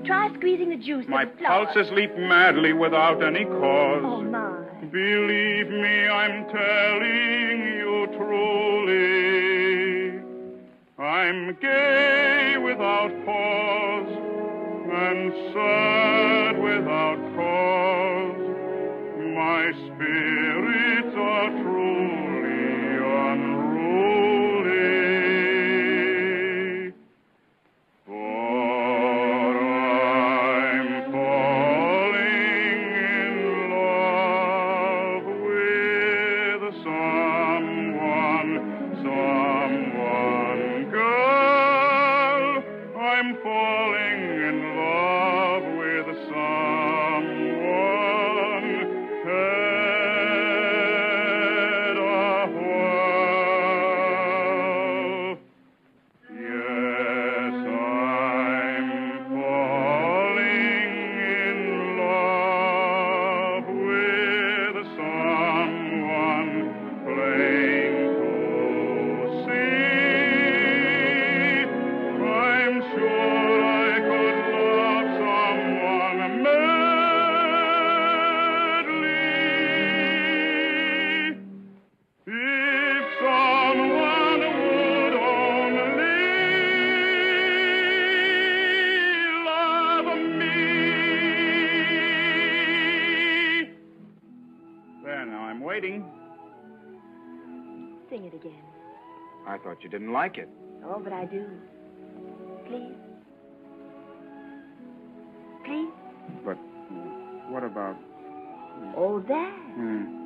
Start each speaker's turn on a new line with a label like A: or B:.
A: Try squeezing the juice
B: My
A: of the flower.
B: pulses leap madly without any cause.
A: Oh, my.
B: Believe me, I'm telling you truly. I'm gay without pause and sad without cause. My spirits are truly unruly. For I'm falling in love with someone, girl. I'm falling in love with someone, head a whirl. Yes, I'm falling in love with someone plain to see. I'm sure I could love someone madly if someone would only love me. There now, I'm waiting.
A: Sing it again.
B: I thought you didn't like it.
A: Oh, but I do. Please. Please.
B: But what about...
A: Oh, that.
B: Hmm.